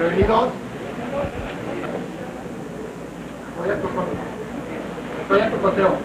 Bienvenidos. Estoy a tu conteo.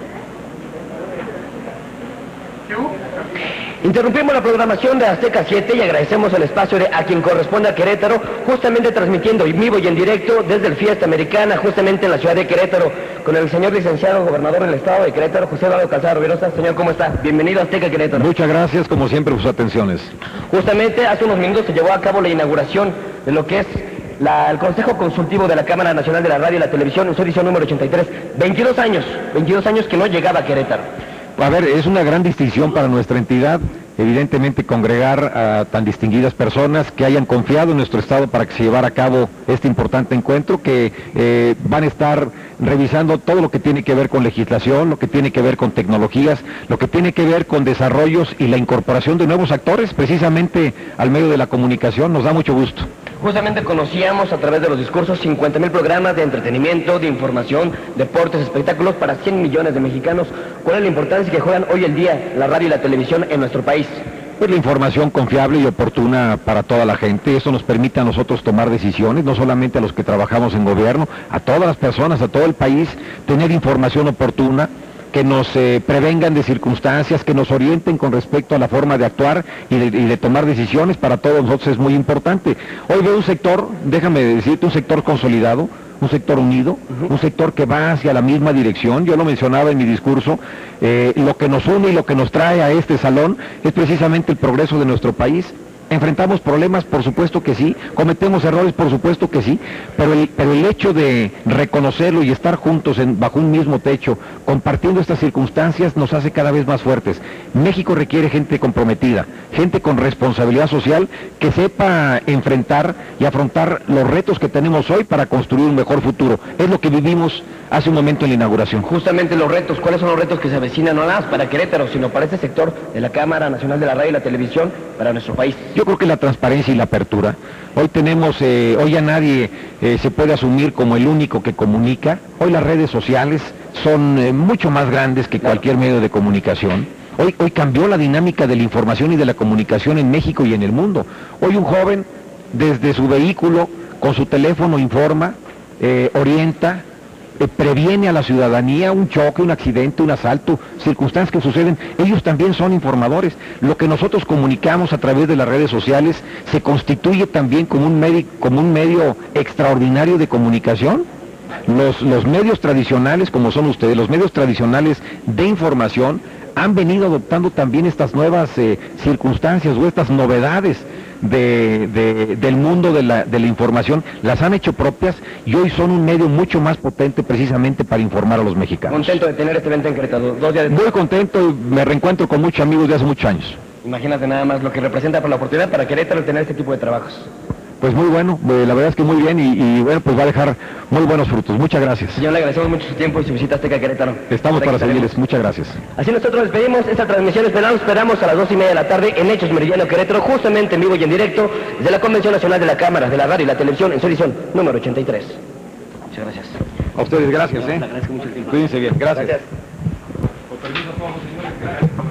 Interrumpimos la programación de Azteca 7 y agradecemos el espacio de A Quien Corresponde a Querétaro, justamente transmitiendo en vivo y en directo desde el Fiesta Americana, justamente en la ciudad de Querétaro, con el señor licenciado gobernador del estado de Querétaro, José Eduardo Calzada Rubirosa. Señor, ¿cómo está? Bienvenido a Azteca Querétaro. Muchas gracias, como siempre, por sus atenciones. Justamente hace unos minutos se llevó a cabo la inauguración de lo que es el Consejo Consultivo de la Cámara Nacional de la Radio y la Televisión en su edición número 83. 22 años que no llegaba a Querétaro. A ver, es una gran distinción para nuestra entidad, evidentemente congregar a tan distinguidas personas que hayan confiado en nuestro estado para que se llevara a cabo este importante encuentro, que van a estar revisando todo lo que tiene que ver con legislación, lo que tiene que ver con tecnologías, lo que tiene que ver con desarrollos y la incorporación de nuevos actores, precisamente al medio de la comunicación. Nos da mucho gusto. Justamente conocíamos a través de los discursos 50,000 programas de entretenimiento, de información, deportes, espectáculos para 100 millones de mexicanos. ¿Cuál es la importancia que juegan hoy en día la radio y la televisión en nuestro país? Pues la información confiable y oportuna para toda la gente. Eso nos permite a nosotros tomar decisiones, no solamente a los que trabajamos en gobierno, a todas las personas, a todo el país, tener información oportuna, que nos prevengan de circunstancias, que nos orienten con respecto a la forma de actuar y de tomar decisiones. Para todos nosotros es muy importante. Hoy veo un sector, déjame decirte, un sector consolidado, un sector unido, un sector que va hacia la misma dirección. Yo lo mencionaba en mi discurso, lo que nos une y lo que nos trae a este salón es precisamente el progreso de nuestro país. ¿Enfrentamos problemas? Por supuesto que sí. ¿Cometemos errores? Por supuesto que sí. Pero el hecho de reconocerlo y estar juntos bajo un mismo techo, compartiendo estas circunstancias, nos hace cada vez más fuertes. México requiere gente comprometida, gente con responsabilidad social, que sepa enfrentar y afrontar los retos que tenemos hoy para construir un mejor futuro. Es lo que vivimos hace un momento en la inauguración. Justamente los retos. ¿Cuáles son los retos que se avecinan no nada más para Querétaro, sino para este sector de la Cámara Nacional de la Radio y la Televisión, para nuestro país? Yo creo que la transparencia y la apertura. Hoy hoy ya nadie se puede asumir como el único que comunica. Hoy las redes sociales son mucho más grandes que cualquier medio de comunicación. Hoy cambió la dinámica de la información y de la comunicación en México y en el mundo. Hoy un joven, desde su vehículo, con su teléfono informa, orienta, previene a la ciudadanía un choque, un accidente, un asalto, circunstancias que suceden. Ellos también son informadores. Lo que nosotros comunicamos a través de las redes sociales se constituye también como un medio extraordinario de comunicación. Los medios tradicionales, como son ustedes, los medios tradicionales de información, han venido adoptando también estas nuevas circunstancias o estas novedades del mundo de la información, las han hecho propias y hoy son un medio mucho más potente precisamente para informar a los mexicanos. Contento de tener este evento en Querétaro. 2 días de... Muy contento, me reencuentro con muchos amigos de hace muchos años. Imagínate nada más lo que representa por la oportunidad para Querétaro tener este tipo de trabajos. Pues muy bueno, la verdad es que muy bien y bueno, pues va a dejar muy buenos frutos. Muchas gracias. Señor, le agradecemos mucho su tiempo y su visita a Azteca Querétaro. Estamos para seguirles, muchas gracias. Así nosotros despedimos esta transmisión, esperamos a las 2:30 de la tarde en Hechos Meridiano Querétaro, justamente en vivo y en directo desde la Convención Nacional de la Cámara de la Radio y la Televisión en su edición número 83. Muchas gracias. A ustedes, gracias. Le agradezco mucho el tiempo. Cuídense bien, gracias. Gracias. Con permiso a todos los señores.